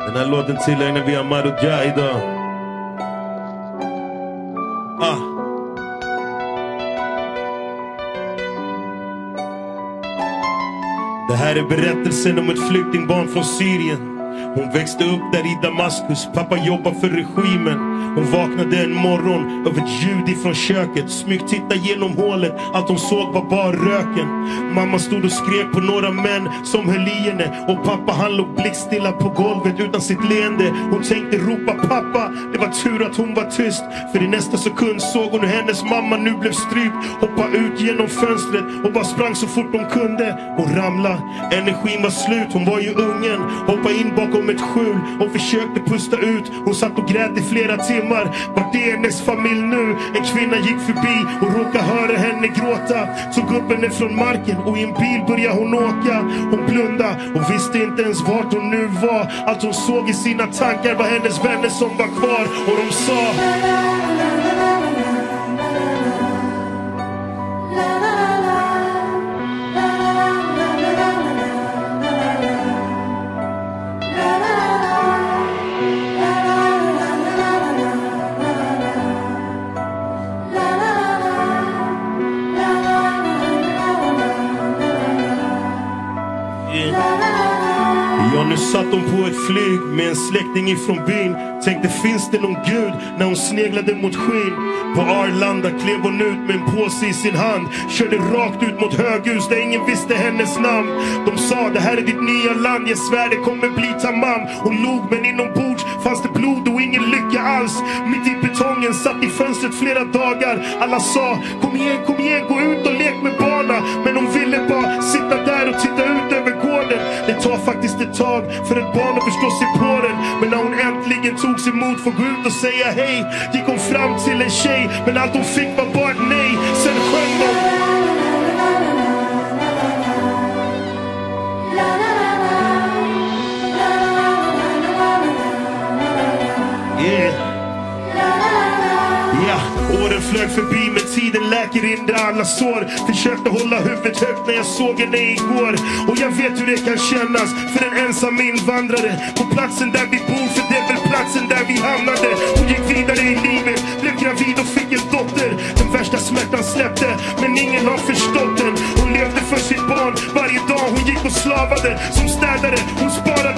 Den här låten tillägnar vi Amadou Dia idag. Det här är berättelsen om ett flyktingbarn från Syrien. Hon växte upp där i Damaskus, pappa jobbar för regimen. Hon vaknade en morgon av ett ljud ifrån köket. Smygtitta genom hålet, allt hon såg var bara röken. Mamma stod och skrek på några män som höll i henne. Och pappa han låg blickstilla på golvet utan sitt leende. Hon tänkte ropa pappa, det var tur att hon var tyst. För i nästa sekund såg hon hur hennes mamma nu blev strypt. Hoppa ut genom fönstret och bara sprang så fort hon kunde. Hon ramlade, energin var slut, hon var ju ungen. Hoppa in bakom ett skjul och försökte pusta ut. Hon satt och grät i flera timmar. Var det hennes familj nu? En kvinna gick förbi och råkade höra henne gråta. Tog upp henne från marken och i en bil började hon åka. Hon blundade och visste inte ens vart hon nu var. Allt hon såg i sina tankar var hennes vänner som var kvar. Och de sa nu satt hon på ett flyg med en släkting ifrån byn. Tänkte finns det någon gud när hon sneglade mot skyn. På Arlanda klev hon ut med en påse i sin hand. Körde rakt ut mot höghus där ingen visste hennes namn. De sa det här är ditt nya land, jag svär det kommer bli tamam. Hon log men inombords fanns det blod och ingen lycka alls. Mitt i betongen satt i fönstret flera dagar. Alla sa kom igen, gå ut och lek med barna. Men hon ville bara sitta där och titta ut över gården. Det tar faktiskt ett tag för ett barn att förstå sig på den. Men när hon äntligen tog sig emot för att gå ut och säga hej, gick hon fram till en tjej. Men allt hon fick var bara ett nej. Sen sjöng de åren flög förbi men tiden läker inte alla sår. Försökte hålla huvudet högt när jag såg henne igår. Och jag vet hur det kan kännas för en ensam invandrare. På platsen där vi bor, för det är väl platsen där vi hamnade. Hon gick vidare i livet, blev gravid och fick en dotter. Den värsta smärtan släppte, men ingen har förstått den. Hon levde för sitt barn varje dag, hon gick och slavade som städare. Hon sparade